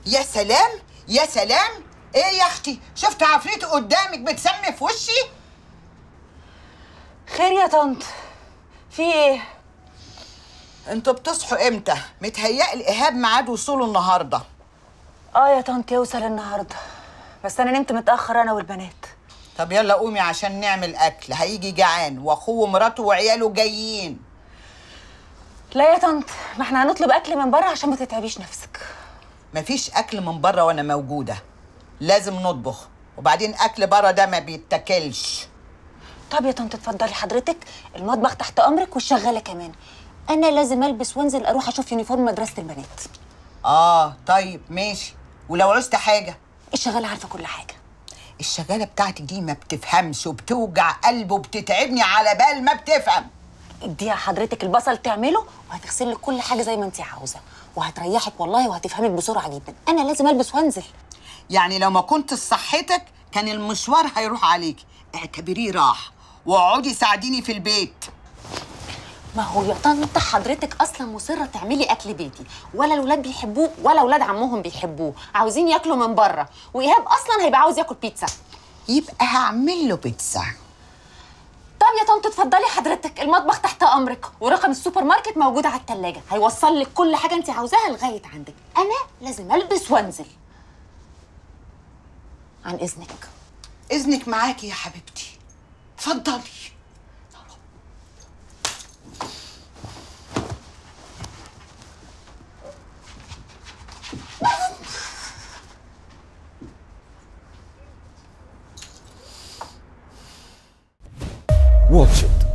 يا سلام يا سلام. ايه يا اختي، شفت عفريت قدامك بتسمي في وشي؟ خير يا طنط، في ايه؟ انتوا بتصحوا امتى؟ متهيألي ايهاب ميعاد وصوله النهارده. يا طنط يوصل النهارده، بس انا نمت متاخر انا والبنات. طب يلا قومي عشان نعمل اكل، هيجي جعان واخوه ومراته وعياله جايين. لا يا طنط، ما احنا هنطلب اكل من بره عشان ما تتعبيش نفسك. مفيش اكل من بره وانا موجوده، لازم نطبخ، وبعدين اكل بره ده ما بيتاكلش. طب يا طنط اتفضلي حضرتك، المطبخ تحت امرك والشغاله كمان. انا لازم البس وانزل اروح اشوف يونيفورم مدرسه البنات. طيب ماشي. ولو عوزت حاجه؟ الشغاله عارفه كل حاجه. الشغاله بتاعتي دي ما بتفهمش وبتوجع قلب وبتتعبني على بال ما بتفهم. اديها حضرتك البصل تعمله وهتغسل لك كل حاجه زي ما انت عاوزه، وهتريحك والله وهتفهمك بسرعه جدا. انا لازم البس وانزل. يعني لو ما كنت صحتك كان المشوار هيروح عليك، اعتبريه راح واقعدي ساعديني في البيت. ما هو يا طنط حضرتك اصلا مصره تعملي اكل بيتي، ولا الولاد بيحبوه ولا ولاد عمهم بيحبوه، عاوزين ياكلوا من بره، وايهاب اصلا هيبقى عاوز ياكل بيتزا. يبقى هعمل له بيتزا. طب يا طنط اتفضلي حضرتك، المطبخ تحت امرك، ورقم السوبر ماركت موجود على الثلاجه، هيوصل لك كل حاجه انت عاوزاها لغايه عندك. انا لازم البس وانزل. عن اذنك. اذنك معاكي يا حبيبتي، اتفضلي. Watch it.